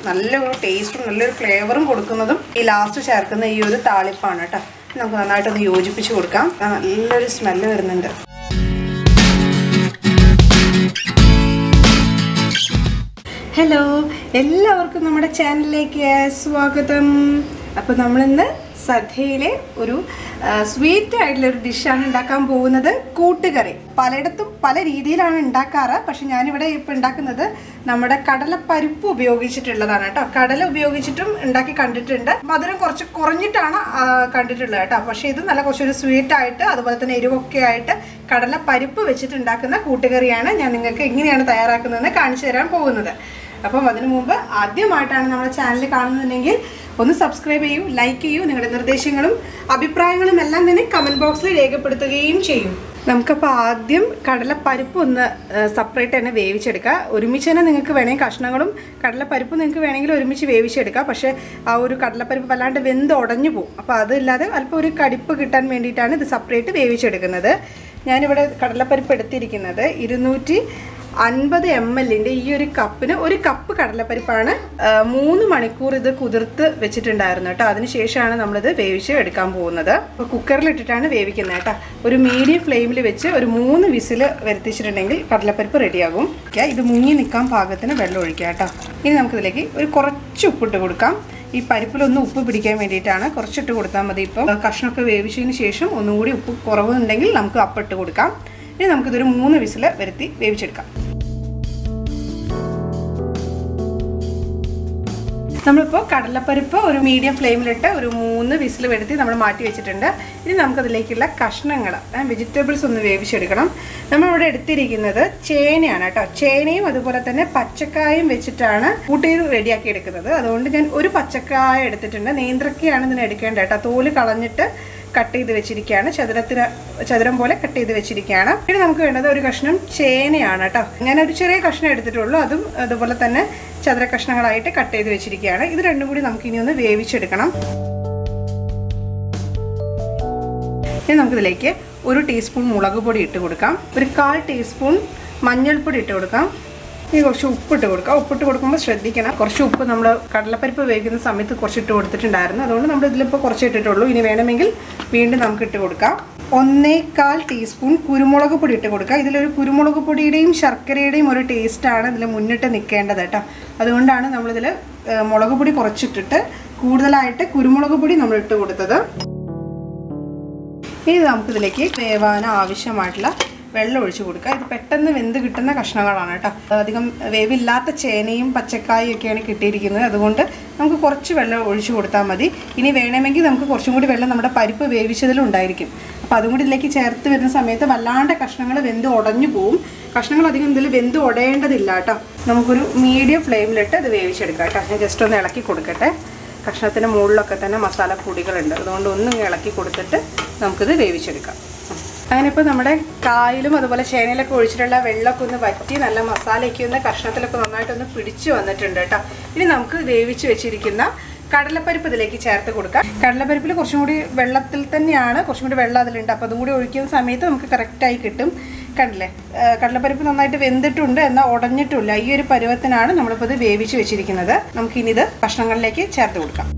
നല്ലൊരു ടേസ്റ്റും നല്ലൊരു ഫ്ലേവറും കൊടുക്കുന്നതും ഈ ലാസ്റ്റ് ചേർക്കുന്ന ഈ ഒരു താളിപ്പാണ് കേട്ടോ. നമുക്ക് നന്നായിട്ടൊന്ന് യോജിപ്പിച്ച് കൊടുക്കാം. നല്ലൊരു സ്മെല്ല് വരുന്നുണ്ട്. ഹലോ, എല്ലാവർക്കും നമ്മുടെ ചാനലിലേക്ക് സ്വാഗതം. അപ്പോൾ നമ്മളിന്ന് സദ്യയിലെ ഒരു സ്വീറ്റ് ആയിട്ടുള്ളൊരു ഡിഷാണ് ഉണ്ടാക്കാൻ പോകുന്നത്, കൂട്ടുകറി. പലയിടത്തും പല രീതിയിലാണ് ഉണ്ടാക്കാറ്. പക്ഷെ ഞാനിവിടെ ഇപ്പോൾ ഉണ്ടാക്കുന്നത് നമ്മുടെ കടലപ്പരിപ്പ് ഉപയോഗിച്ചിട്ടുള്ളതാണ് കേട്ടോ. കടല ഉപയോഗിച്ചിട്ടും ഉണ്ടാക്കി കണ്ടിട്ടുണ്ട്. മധുരം കുറച്ച് കുറഞ്ഞിട്ടാണ് കണ്ടിട്ടുള്ളത് കേട്ടോ. പക്ഷേ ഇത് നല്ല കുറച്ചൊരു സ്വീറ്റായിട്ട് അതുപോലെ തന്നെ എരിവൊക്കെ ആയിട്ട് കടലപ്പരിപ്പ് വെച്ചിട്ട് ഉണ്ടാക്കുന്ന കൂട്ടുകറിയാണ് ഞാൻ നിങ്ങൾക്ക് എങ്ങനെയാണ് തയ്യാറാക്കുന്നതെന്ന് കാണിച്ചു തരാൻ പോകുന്നത്. അപ്പം അതിനു മുമ്പ് ആദ്യമായിട്ടാണ് നമ്മുടെ ചാനൽ കാണുന്നുണ്ടെങ്കിൽ ഒന്ന് സബ്സ്ക്രൈബ് ചെയ്യൂ, ലൈക്ക് ചെയ്യൂ. നിങ്ങളുടെ നിർദ്ദേശങ്ങളും അഭിപ്രായങ്ങളും എല്ലാം തന്നെ കമൻറ്റ് ബോക്സിൽ രേഖപ്പെടുത്തുകയും ചെയ്യും. നമുക്കപ്പോൾ ആദ്യം കടലപ്പരിപ്പ് ഒന്ന് സെപ്പറേറ്റ് തന്നെ വേവിച്ചെടുക്കുക. ഒരുമിച്ച് തന്നെ നിങ്ങൾക്ക് വേണമെങ്കിൽ കഷ്ണങ്ങളും കടലപ്പരിപ്പും നിങ്ങൾക്ക് വേണമെങ്കിൽ ഒരുമിച്ച് വേവിച്ചെടുക്കുക. പക്ഷേ ആ ഒരു കടലപ്പരിപ്പ് വല്ലാണ്ട് വെന്ത് ഉടഞ്ഞു പോകും. അപ്പോൾ അതില്ലാതെ അല്പം ഒരു കടിപ്പ് കിട്ടാൻ വേണ്ടിയിട്ടാണ് ഇത് സെപ്പറേറ്റ് വേവിച്ചെടുക്കുന്നത്. ഞാനിവിടെ കടലപ്പരിപ്പ് എടുത്തിരിക്കുന്നത് 250 ml ഈ ഒരു കപ്പിന് ഒരു കപ്പ് കടലപ്പരിപ്പാണ്. 3 മണിക്കൂർ ഇത് കുതിർത്ത് വെച്ചിട്ടുണ്ടായിരുന്നു കേട്ടോ. അതിനുശേഷമാണ് നമ്മളിത് വേവിച്ച് എടുക്കാൻ പോകുന്നത്. അപ്പോൾ കുക്കറിലിട്ടിട്ടാണ് വേവിക്കുന്നത് കേട്ടോ. ഒരു മീഡിയം ഫ്ലെയിമിൽ വെച്ച് ഒരു 3 വിസിൽ വരുത്തിച്ചിട്ടുണ്ടെങ്കിൽ കടലപ്പരിപ്പ് റെഡിയാകും. ഇത് മുങ്ങി നിൽക്കാൻ പാകത്തിന് വെള്ളം ഒഴിക്കുക കേട്ടോ. ഇനി നമുക്കിതിലേക്ക് ഒരു കുറച്ച് ഉപ്പിട്ട് കൊടുക്കാം. ഈ പരിപ്പിലൊന്ന് ഉപ്പ് പിടിക്കാൻ വേണ്ടിയിട്ടാണ്, കുറച്ചിട്ട് കൊടുത്താൽ മതി. ഇപ്പം കഷ്ണമൊക്കെ വേവിച്ചതിന് ശേഷം ഒന്നുകൂടി ഉപ്പ് കുറവുണ്ടെങ്കിൽ നമുക്ക് അപ്പിട്ട് കൊടുക്കാം. ഇനി നമുക്കിതൊരു 3 വിസിൽ വരുത്തി വേവിച്ചെടുക്കാം. നമ്മളിപ്പോൾ കടലപ്പരിപ്പ് ഒരു മീഡിയം ഫ്ലെയിമിലിട്ട് ഒരു 3 വിസിൽ വരുത്തി നമ്മൾ മാറ്റി വെച്ചിട്ടുണ്ട്. ഇനി നമുക്കതിലേക്കുള്ള കഷ്ണങ്ങൾ വെജിറ്റബിൾസ് ഒന്ന് വേവിച്ചെടുക്കണം. നമ്മളിവിടെ എടുത്തിരിക്കുന്നത് ചേനയാണ് കേട്ടോ. ചേനയും അതുപോലെ തന്നെ പച്ചക്കായും വെച്ചിട്ടാണ് കൂട്ടി റെഡിയാക്കി എടുക്കുന്നത്. അതുകൊണ്ട് ഞാൻ ഒരു പച്ചക്കായ എടുത്തിട്ടുണ്ട്. നേന്ത്രക്കയാണ് ഇതിന് എടുക്കേണ്ടത് കേട്ടോ. തോല് കളഞ്ഞിട്ട് കട്ട് ചെയ്ത് വെച്ചിരിക്കുകയാണ്. ചതുരം പോലെ കട്ട് ചെയ്ത് വെച്ചിരിക്കുകയാണ്. പിന്നെ നമുക്ക് വേണ്ടത് ഒരു കഷ്ണം ചേനയാണ് കേട്ടോ. ഞാനൊരു ചെറിയ കഷ്ണം എടുത്തിട്ടുള്ളൂ. അതും അതുപോലെ തന്നെ ചതുര കഷ്ണങ്ങളായിട്ട് കട്ട് ചെയ്ത് വെച്ചിരിക്കുകയാണ്. ഇത് രണ്ടും കൂടി നമുക്ക് ഇനി ഒന്ന് വേവിച്ചെടുക്കണം. ഇനി നമുക്കിതിലേക്ക് 1 ടീസ്പൂൺ മുളക് പൊടി ഇട്ട് കൊടുക്കാം. ഒരു 1/4 ടീസ്പൂൺ മഞ്ഞൾപ്പൊടി ഇട്ട് കൊടുക്കാം. ഇനി കുറച്ച് ഉപ്പിട്ട് കൊടുക്കാം. ഉപ്പിട്ട് കൊടുക്കുമ്പോൾ ശ്രദ്ധിക്കണം. കുറച്ച് ഉപ്പ് നമ്മൾ കടലപ്പരിപ്പ് വേവിക്കുന്ന സമയത്ത് കുറച്ചിട്ട് കൊടുത്തിട്ടുണ്ടായിരുന്നു. അതുകൊണ്ട് നമ്മൾ ഇതിലിപ്പോൾ കുറച്ച് ഇട്ടിട്ടുള്ളൂ. ഇനി വേണമെങ്കിൽ വീണ്ടും നമുക്ക് ഇട്ട് കൊടുക്കാം. 1/4 ടീസ്പൂൺ കുരുമുളക് പൊടി ഇട്ട് കൊടുക്കുക. ഇതിലൊരു കുരുമുളക് പൊടിയുടെയും ശർക്കരയുടെയും ഒരു ടേസ്റ്റാണ് ഇതിൽ മുന്നിട്ട് നിൽക്കേണ്ടത് കേട്ടോ. അതുകൊണ്ടാണ് നമ്മളിതിൽ മുളക് പൊടി കുറച്ചിട്ടിട്ട് കൂടുതലായിട്ട് കുരുമുളക് പൊടി നമ്മൾ ഇട്ട് കൊടുത്തത്. ഇനി നമുക്കിതിലേക്ക് വേവാൻ ആവശ്യമായിട്ടുള്ള വെള്ളം ഒഴിച്ച് കൊടുക്കുക. ഇത് പെട്ടെന്ന് വെന്ത് കിട്ടുന്ന കഷ്ണങ്ങളാണ് കേട്ടോ. അധികം വേവില്ലാത്ത ചേനയും പച്ചക്കായും ഒക്കെയാണ് കിട്ടിയിരിക്കുന്നത്. അതുകൊണ്ട് നമുക്ക് കുറച്ച് വെള്ളം ഒഴിച്ച് കൊടുത്താൽ മതി. ഇനി വേണമെങ്കിൽ നമുക്ക് കുറച്ചും കൂടി വെള്ളം നമ്മുടെ പരിപ്പ് വേവിച്ചതിലും ഉണ്ടായിരിക്കും. അപ്പോൾ അതും കൂടി ഇതിലേക്ക് ചേർത്ത് വരുന്ന സമയത്ത് വല്ലാണ്ട് കഷ്ണങ്ങൾ വെന്ത് ഉടഞ്ഞു പോവും. കഷ്ണങ്ങൾ അധികം ഇതിൽ വെന്ത് ഉടയേണ്ടതില്ല കേട്ടോ. നമുക്കൊരു മീഡിയം ഫ്ലെയിമിലിട്ട് ഇത് വേവിച്ചെടുക്കാം കേട്ടോ. ഞാൻ ജസ്റ്റ് ഒന്ന് ഇളക്കി കൊടുക്കട്ടെ. കഷ്ണത്തിൻ്റെ മുകളിലൊക്കെ തന്നെ മസാല പൊടികളുണ്ട്. അതുകൊണ്ട് ഒന്നും ഇളക്കി കൊടുത്തിട്ട് നമുക്കിത് വേവിച്ചെടുക്കാം. അങ്ങനെ ഇപ്പോൾ നമ്മുടെ കായലും അതുപോലെ ചേനയിലൊക്കെ ഒഴിച്ചിട്ടുള്ള വെള്ളമൊക്കെ ഒന്ന് വറ്റി നല്ല മസാലയൊക്കെ ഒന്ന് കഷ്ണത്തിലൊക്കെ നന്നായിട്ടൊന്ന് പിടിച്ചു വന്നിട്ടുണ്ട് കേട്ടോ. ഇനി നമുക്ക് വേവിച്ച് വെച്ചിരിക്കുന്ന കടലപ്പരിപ്പ് ഇതിലേക്ക് ചേർത്ത് കൊടുക്കാം. കടലപ്പരിപ്പിൽ കുറച്ചും കൂടി വെള്ളത്തിൽ തന്നെയാണ്, കുറച്ചും കൂടി വെള്ളം അതിലുണ്ട്. അപ്പോൾ അതും കൂടി ഒഴിക്കുന്ന സമയത്ത് നമുക്ക് കറക്റ്റായി കിട്ടും. കണ്ടില്ലേ, കടലപ്പരിപ്പ് നന്നായിട്ട് വെന്തിട്ടുണ്ട്, എന്നാൽ ഉടഞ്ഞിട്ടില്ല. ഈ ഒരു പരുവത്തിനാണ് നമ്മളിപ്പോൾ ഇത് വേവിച്ച് വെച്ചിരിക്കുന്നത്. നമുക്കിനി ഇത് കഷ്ണങ്ങളിലേക്ക് ചേർത്ത് കൊടുക്കാം.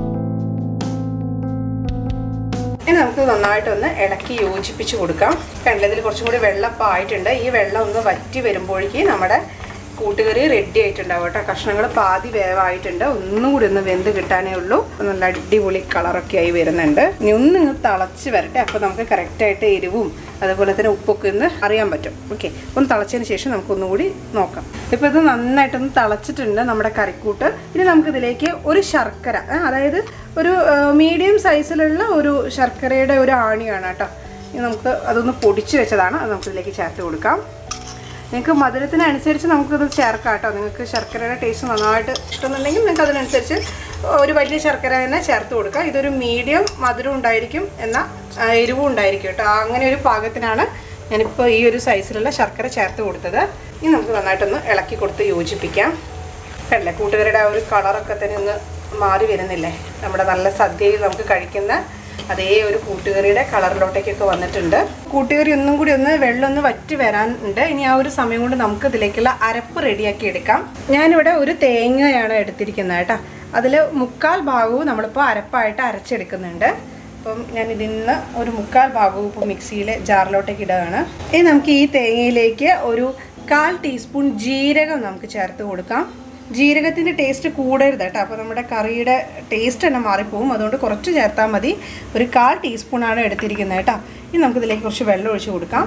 ഇനി നമുക്ക് നന്നായിട്ടൊന്ന് ഇളക്കി യോജിപ്പിച്ച് കൊടുക്കാം. കണ്ടില്ലേ, ഇതിൽ കുറച്ചും കൂടി വെള്ളപ്പം ആയിട്ടുണ്ട്. ഈ വെള്ളം ഒന്ന് വറ്റി വരുമ്പോഴേക്ക് നമ്മുടെ കൂട്ടുകറി റെഡി ആയിട്ടുണ്ടാവും കേട്ടോ. കഷ്ണങ്ങൾ പാതി വേവായിട്ടുണ്ട്. ഒന്നും കൂടി ഒന്ന് വെന്ത് കിട്ടാനേ ഉള്ളൂ. നല്ല അടിപൊളി കളറൊക്കെ ആയി വരുന്നുണ്ട്. ഇനി ഒന്ന് തിളച്ച് വരട്ടെ. അപ്പോൾ നമുക്ക് കറക്റ്റായിട്ട് എരിവും അതുപോലെ തന്നെ ഉപ്പൊക്കെ ഒന്ന് അറിയാൻ പറ്റും. ഓക്കെ, ഒന്ന് തിളച്ചതിന് ശേഷം നമുക്കൊന്നുകൂടി നോക്കാം. ഇപ്പോൾ ഇത് നന്നായിട്ടൊന്ന് തിളച്ചിട്ടുണ്ട് നമ്മുടെ കറിക്കൂട്ട്. ഇനി നമുക്കിതിലേക്ക് ഒരു ശർക്കര, അതായത് ഒരു മീഡിയം സൈസിലുള്ള ഒരു ശർക്കരയുടെ ഒരു ആണിയാണ് കേട്ടോ. ഇനി നമുക്ക് അതൊന്ന് പൊടിച്ച് വെച്ചതാണ്. അത് നമുക്കിതിലേക്ക് ചേർത്ത് കൊടുക്കാം. നിങ്ങൾക്ക് മധുരത്തിനനുസരിച്ച് നമുക്കിത് ചേർക്കാം കേട്ടോ. നിങ്ങൾക്ക് ശർക്കരയുടെ ടേസ്റ്റ് നന്നായിട്ട് ഇഷ്ടമെന്നുണ്ടെങ്കിൽ നിങ്ങൾക്ക് അതിനനുസരിച്ച് ഒരു വലിയ ശർക്കര തന്നെ ചേർത്ത് കൊടുക്കുക. ഇതൊരു മീഡിയം മധുരം ഉണ്ടായിരിക്കും, എന്നാൽ എരിവും ഉണ്ടായിരിക്കും കേട്ടോ. അങ്ങനെ ഒരു പാകത്തിനാണ് ഞാനിപ്പോൾ ഈ ഒരു സൈസിലുള്ള ശർക്കര ചേർത്ത് കൊടുത്തത്. ഇനി നമുക്ക് നന്നായിട്ടൊന്ന് ഇളക്കി കൊടുത്ത് യോജിപ്പിക്കാം. കണ്ടില്ലേ, കൂട്ടുകാരുടെ ആ ഒരു കളറൊക്കെ തന്നെ ഒന്ന് മാറി വരുന്നില്ലേ. നമ്മുടെ നല്ല സദ്യയിൽ നമുക്ക് കഴിക്കുന്ന അതേ ഒരു കൂട്ടുകറിയുടെ കളറിലോട്ടേക്കൊക്കെ വന്നിട്ടുണ്ട്. കൂട്ടുകറി ഒന്നും കൂടി വെള്ളം ഒന്ന് വറ്റി വരാനുണ്ട്. ഇനി ആ ഒരു സമയം കൊണ്ട് നമുക്ക് ഇതിലേക്കുള്ള അരപ്പ് റെഡിയാക്കി എടുക്കാം. ഞാനിവിടെ ഒരു തേങ്ങയാണ് എടുത്തിരിക്കുന്നത് കേട്ടോ. അതിൽ 1/4 ഭാഗവും നമ്മളിപ്പോൾ അരപ്പായിട്ട് അരച്ചെടുക്കുന്നുണ്ട്. അപ്പം ഞാൻ ഇതിൽ നിന്ന് ഒരു 1/4 ഭാഗവും ഇപ്പോൾ മിക്സിയിലെ ജാറിലോട്ടേക്ക് ഇടുകയാണ്. ഇനി നമുക്ക് ഈ തേങ്ങയിലേക്ക് ഒരു 1/4 ടീസ്പൂൺ ജീരകം നമുക്ക് ചേർത്ത് കൊടുക്കാം. ജീരകത്തിൻ്റെ ടേസ്റ്റ് കൂടരുത് കേട്ടോ, അപ്പോൾ നമ്മുടെ കറിയുടെ ടേസ്റ്റ് തന്നെ മാറിപ്പോവും. അതുകൊണ്ട് കുറച്ച് ചേർത്താൽ മതി. ഒരു 1/4 ടീസ്പൂണാണ് എടുത്തിരിക്കുന്നത് കേട്ടോ. ഇനി നമുക്കിതിലേക്ക് കുറച്ച് വെള്ളം ഒഴിച്ച് കൊടുക്കാം.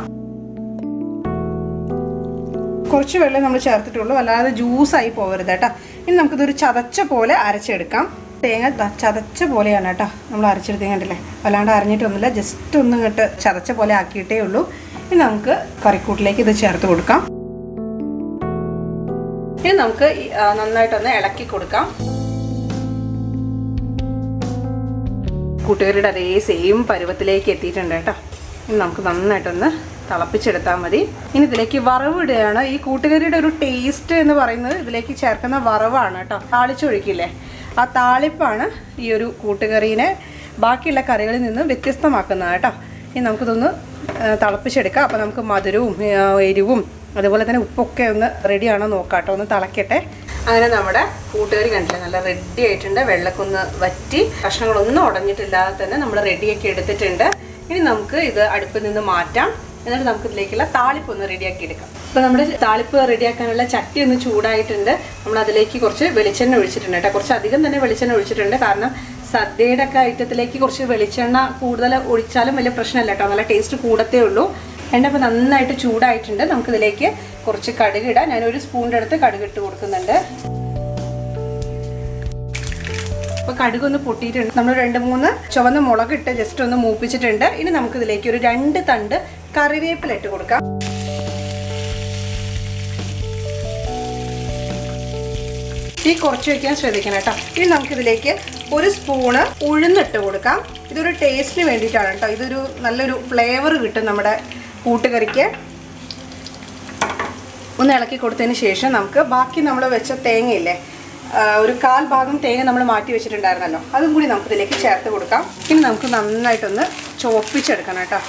കുറച്ച് വെള്ളം നമ്മൾ ചേർത്തിട്ടുള്ളൂ, അല്ലാതെ ജ്യൂസായി പോകരുത് കേട്ടോ. ഇനി നമുക്കിതൊരു ചതച്ച പോലെ അരച്ചെടുക്കാം. തേങ്ങ ചതച്ച പോലെയാണ് കേട്ടോ നമ്മൾ അരച്ചെടുത്തേ, കണ്ടില്ലേ? അല്ലാണ്ട് അരഞ്ഞിട്ടൊന്നുമില്ല, ജസ്റ്റ് ഒന്ന് ഇങ്ങോട്ട് ചതച്ച പോലെ ആക്കിയിട്ടേ ഉള്ളൂ. ഇനി നമുക്ക് കറിക്കൂട്ടിലേക്ക് ഇത് ചേർത്ത് കൊടുക്കാം. ഇനി നമുക്ക് നന്നായിട്ടൊന്ന് ഇളക്കി കൊടുക്കാം. കൂട്ടുകറിയുടെ അതേ സെയിം പരുവത്തിലേക്ക് എത്തിയിട്ടുണ്ട് കേട്ടോ. ഇനി നമുക്ക് നന്നായിട്ടൊന്ന് തിളപ്പിച്ചെടുത്താൽ മതി. ഇനി ഇതിലേക്ക് വറവ് ഇടുകയാണ്. ഈ കൂട്ടുകറിയുടെ ഒരു ടേസ്റ്റ് എന്ന് പറയുന്നത് ഇതിലേക്ക് ചേർക്കുന്ന വറവാണ് കേട്ടോ. താളിച്ചൊഴിക്കില്ലേ, ആ താളിപ്പാണ് ഈ ഒരു കൂട്ടുകറീനെ ബാക്കിയുള്ള കറികളിൽ നിന്ന് വ്യത്യസ്തമാക്കുന്നത് കേട്ടോ. ഇനി നമുക്കിതൊന്ന് തിളപ്പിച്ചെടുക്കാം. അപ്പോൾ നമുക്ക് മധുരവും എരിവും അതുപോലെ തന്നെ ഉപ്പൊക്കെ ഒന്ന് റെഡിയാണോ നോക്കാം കേട്ടോ. ഒന്ന് തിളക്കട്ടെ. അങ്ങനെ നമ്മുടെ കൂട്ടുകറി കണ്ടില്ലേ, നല്ല റെഡി ആയിട്ടുണ്ട്. വെള്ളമൊക്കെ ഒന്ന് വറ്റി കഷ്ണങ്ങളൊന്നും ഉടഞ്ഞിട്ടില്ലാതെ തന്നെ നമ്മൾ റെഡിയാക്കി എടുത്തിട്ടുണ്ട്. ഇനി നമുക്ക് ഇത് അടുപ്പിൽ നിന്ന് മാറ്റാം. എന്നിട്ട് നമുക്ക് ഇതിലേക്കുള്ള താളിപ്പ് ഒന്ന് റെഡിയാക്കി എടുക്കാം. അപ്പോൾ നമ്മുടെ താളിപ്പ് റെഡിയാക്കാനുള്ള ചട്ടി ഒന്ന് ചൂടായിട്ടുണ്ട്. നമ്മൾ അതിലേക്ക് കുറച്ച് വെളിച്ചെണ്ണ ഒഴിച്ചിട്ടുണ്ട് കേട്ടോ. കുറച്ച് അധികം തന്നെ വെളിച്ചെണ്ണ ഒഴിച്ചിട്ടുണ്ട്. കാരണം സദ്യയുടെ ഒക്കെ ഐറ്റത്തിലേക്ക് കുറച്ച് വെളിച്ചെണ്ണ കൂടുതൽ ഒഴിച്ചാലും വലിയ പ്രശ്നമല്ല കേട്ടോ, നല്ല ടേസ്റ്റ് കൂടത്തേ ഉള്ളൂ. എണ്ണ അപ്പോൾ നന്നായിട്ട് ചൂടായിട്ടുണ്ട്. നമുക്കിതിലേക്ക് കുറച്ച് കടുക് ഇടാം. ഞാനൊരു സ്പൂണിൻ്റെ അടുത്ത് കടുക് ഇട്ട് കൊടുക്കുന്നുണ്ട്. അപ്പോൾ കടുകൊന്ന് പൊട്ടിയിട്ടുണ്ട്. നമ്മൾ 2-3 ചുവന്ന മുളക് ഇട്ട് ജസ്റ്റ് ഒന്ന് മൂപ്പിച്ചിട്ടുണ്ട്. ഇനി നമുക്കിതിലേക്ക് ഒരു 2 തണ്ട് കറിവേപ്പില ഇട്ട് കൊടുക്കാം. ഈ കുറച്ച് വയ്ക്കാൻ ശ്രദ്ധിക്കണം കേട്ടോ. ഇനി നമുക്കിതിലേക്ക് ഒരു സ്പൂണ് ഉഴുന്നിട്ട് കൊടുക്കാം. ഇതൊരു ടേസ്റ്റിന് വേണ്ടിയിട്ടാണ് കേട്ടോ. ഇതൊരു നല്ലൊരു ഫ്ലേവർ കിട്ടും നമ്മുടെ കൂട്ടുകറിക്ക്. ഒന്ന് ഇളക്കി കൊടുത്തതിന് ശേഷം നമുക്ക് ബാക്കി നമ്മൾ വെച്ച തേങ്ങയില്ലേ, ഒരു 1/4 ഭാഗം തേങ്ങ നമ്മൾ മാറ്റി വെച്ചിട്ടുണ്ടായിരുന്നല്ലോ, അതും കൂടി നമുക്കിതിലേക്ക് ചേർത്ത് കൊടുക്കാം. ഇനി നമുക്ക് നന്നായിട്ടൊന്ന് ചോപ്പിച്ചെടുക്കണം കേട്ടോ.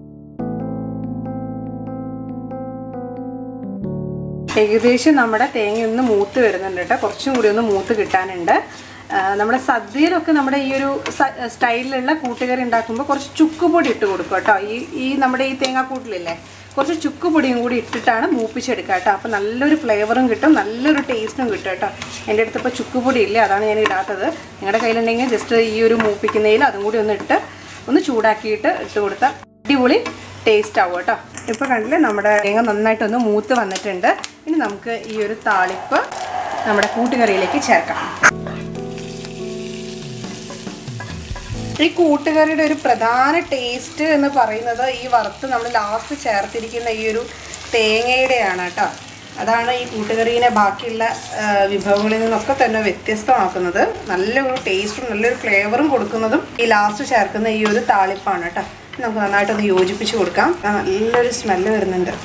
ഏകദേശം നമ്മുടെ തേങ്ങ ഒന്ന് മൂത്ത് വരുന്നുണ്ട് കേട്ടോ. കുറച്ചും കൂടി ഒന്ന് മൂത്ത് കിട്ടാനുണ്ട്. നമ്മുടെ സദ്യയിലൊക്കെ നമ്മുടെ ഈ ഒരു സ്റ്റൈലിലുള്ള കൂട്ടുകറി ഉണ്ടാക്കുമ്പോൾ കുറച്ച് ചുക്കുപൊടി ഇട്ട് കൊടുക്കും കേട്ടോ. ഈ നമ്മുടെ ഈ തേങ്ങാക്കൂട്ടിലില്ലേ, കുറച്ച് ചുക്കുപൊടിയും കൂടി ഇട്ടിട്ടാണ് മൂപ്പിച്ചെടുക്കുക കേട്ടോ. അപ്പോൾ നല്ലൊരു ഫ്ലേവറും കിട്ടും, നല്ലൊരു ടേസ്റ്റും കിട്ടും കേട്ടോ. എൻ്റെ അടുത്ത് ഇപ്പോൾ ചുക്കുപൊടി ഇല്ല, അതാണ് ഞാൻ ഇടാത്തത്. നിങ്ങളുടെ കയ്യിലുണ്ടെങ്കിൽ ജസ്റ്റ് ഈ ഒരു മൂപ്പിക്കുന്നതിൽ അതും കൂടി ഒന്ന് ചൂടാക്കിയിട്ട് ഇട്ട് കൊടുത്താൽ അടിപൊളി ടേസ്റ്റ് ആവും കേട്ടോ. ഇപ്പോൾ കണ്ടില്ലേ, നമ്മുടെ തേങ്ങ നന്നായിട്ടൊന്ന് മൂത്ത് വന്നിട്ടുണ്ട്. ഇനി നമുക്ക് ഈ ഒരു താളിപ്പ് നമ്മുടെ കൂട്ടുകറിയിലേക്ക് ചേർക്കാം. ഈ കൂട്ടുകറിയുടെ ഒരു പ്രധാന ടേസ്റ്റ് എന്ന് പറയുന്നത് ഈ വറുത്ത് നമ്മൾ ലാസ്റ്റ് ചേർത്തിരിക്കുന്ന ഈ ഒരു തേങ്ങയുടെയാണ് കേട്ടോ. അതാണ് ഈ കൂട്ടുകറീനെ ബാക്കിയുള്ള വിഭവങ്ങളിൽ നിന്നൊക്കെ തന്നെ വ്യത്യസ്തമാക്കുന്നത്. നല്ലൊരു ടേസ്റ്റും നല്ലൊരു ഫ്ലേവറും കൊടുക്കുന്നതും ഈ ലാസ്റ്റ് ചേർക്കുന്ന ഈ ഒരു താളിപ്പാണ് കേട്ടോ. നമുക്ക് നന്നായിട്ടൊന്ന് യോജിപ്പിച്ച് കൊടുക്കാം. നല്ലൊരു സ്മെല്ല് വരുന്നുണ്ട്.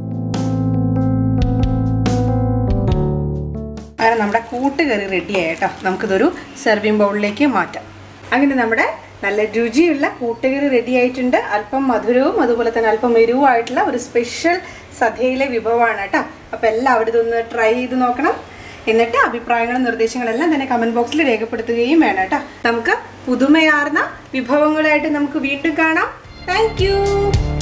അങ്ങനെ നമ്മുടെ കൂട്ടുകറി റെഡിയായി കേട്ടോ. നമുക്കിതൊരു സെർവിങ് ബൗളിലേക്ക് മാറ്റാം. അങ്ങനെ നമ്മുടെ നല്ല രുചിയുള്ള കൂട്ടുകറി റെഡി ആയിട്ടുണ്ട്. അല്പം മധുരവും അതുപോലെ തന്നെ അല്പം എരിവുമായിട്ടുള്ള ഒരു സ്പെഷ്യൽ സദ്യയിലെ വിഭവമാണ് കേട്ടോ. അപ്പോൾ എല്ലാവരും ഇതൊന്ന് ട്രൈ ചെയ്ത് നോക്കണം. എന്നിട്ട് അഭിപ്രായങ്ങളും നിർദ്ദേശങ്ങളെല്ലാം തന്നെ കമൻറ്റ് ബോക്സിൽ രേഖപ്പെടുത്തുകയും വേണം കേട്ടോ. നമുക്ക് പുതുമയാർന്ന വിഭവങ്ങളായിട്ട് നമുക്ക് വീണ്ടും കാണാം. Thank U.